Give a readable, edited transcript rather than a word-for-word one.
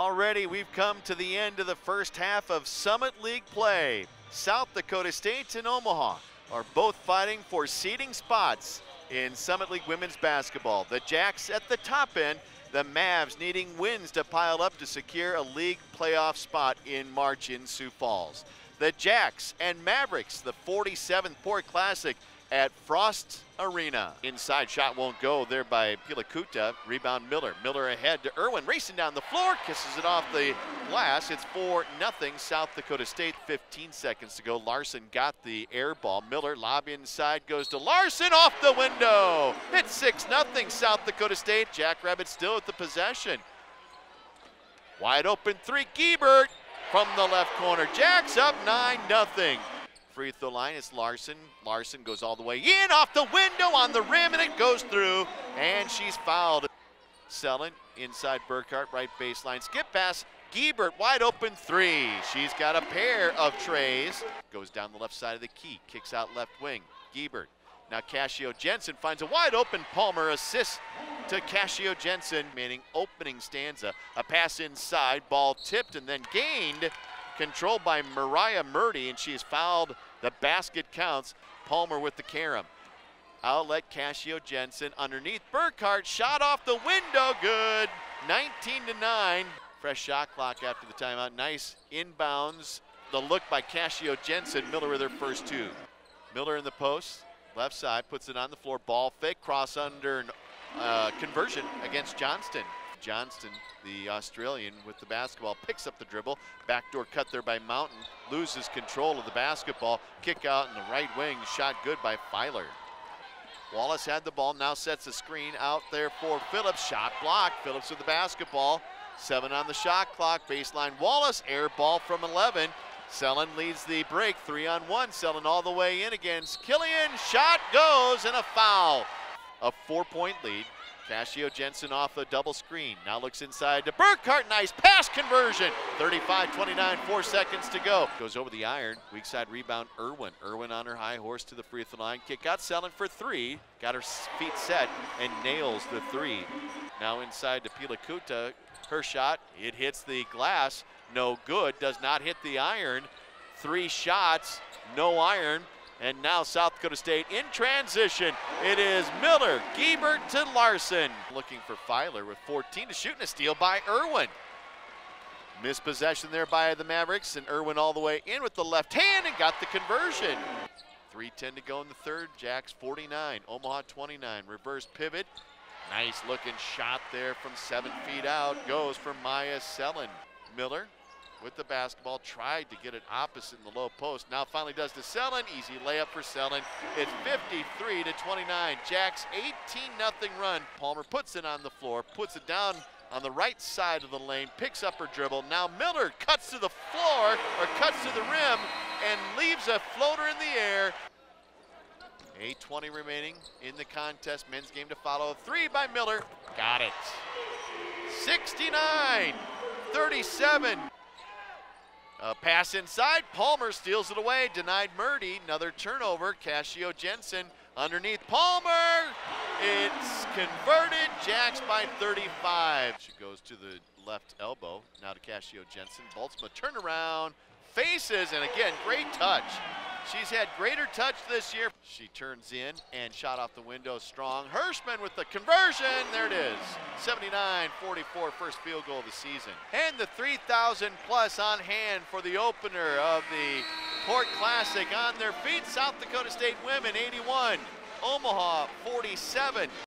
Already we've come to the end of the first half of Summit League play. South Dakota State and Omaha are both fighting for seeding spots in Summit League women's basketball. The Jacks at the top end, the Mavs needing wins to pile up to secure a league playoff spot in March in Sioux Falls. The Jacks and Mavericks, the 47th Port Classic at Frost Arena. Inside shot won't go there by Pilakuta. Rebound Miller. Miller ahead to Irwin, racing down the floor, kisses it off the glass. It's 4-0 South Dakota State. 15 seconds to go. Larson got the air ball. Miller lob inside, goes to Larson, off the window. It's 6-0 South Dakota State. Jackrabbits still with the possession. Wide open three, Giebert from the left corner. Jacks up 9-0. Free throw line, it's Larson. Larson goes all the way in, off the window, on the rim, and it goes through, and she's fouled. Selin inside Burkhart, right baseline. Skip pass, Giebert, wide open three. She's got a pair of trays. Goes down the left side of the key, kicks out left wing. Giebert. Now Cascio Jensen finds a wide open Palmer, assist to Cascio Jensen, meaning opening stanza. A pass inside, ball tipped and then gained. Controlled by Mariah Murdy, and she has fouled. The basket counts. Palmer with the carom. Outlet Cascio Jensen underneath Burkhart. Shot off the window, good. 19-9. Fresh shot clock after the timeout. Nice inbounds. The look by Cascio Jensen. Miller with her first two. Miller in the post. Left side, puts it on the floor. Ball fake, cross under, conversion against Johnston. Johnston, the Australian, with the basketball, picks up the dribble. Backdoor cut there by Mountain. Loses control of the basketball. Kick out in the right wing. Shot good by Filer. Wallace had the ball, now sets a screen out there for Phillips. Shot blocked. Phillips with the basketball. 7 on the shot clock. Baseline Wallace. Air ball from 11. Selin leads the break. 3-on-1. Selin all the way in against Killian. Shot goes and a foul. A 4-point lead. Cascio Jensen off a double screen. Now looks inside to Burkhart. Nice pass conversion. 35-29, 4 seconds to go. Goes over the iron. Weak side rebound, Irwin. Irwin on her high horse to the free throw line. Kick out, Selin for three. Got her feet set and nails the three. Now inside to Pilakuta. Her shot, it hits the glass. No good. Does not hit the iron. 3 shots, no iron. And now South Dakota State in transition. It is Miller, Giebert to Larson. Looking for Filer with 14 to shoot, and a steal by Irwin. Missed possession there by the Mavericks, and Irwin all the way in with the left hand and got the conversion. 3:10 to go in the third. Jacks 49, Omaha 29. Reverse pivot. Nice looking shot there from 7 feet out. Goes for Maya Selin. Miller with the basketball, tried to get it opposite in the low post. Now finally does to Selin. Easy layup for Selin. It's 53-29. Jacks 18-0 run. Palmer puts it on the floor, puts it down on the right side of the lane, picks up her dribble. Now Miller cuts to the floor, or cuts to the rim, and leaves a floater in the air. 8:20 remaining in the contest. Men's game to follow. 3 by Miller. Got it. 69-37. Pass inside, Palmer steals it away, denied Murdy. Another turnover, Cascio Jensen underneath Palmer. It's converted, Jacks by 35. She goes to the left elbow, now to Cascio Jensen. Boltzma turnaround, faces, and again, great touch. She's had greater touch this year. She turns in and shot off the window strong. Hirschman with the conversion. There it is. 79-44, first field goal of the season. And the 3,000 plus on hand for the opener of the Port Classic. On their feet, South Dakota State women 81, Omaha 47.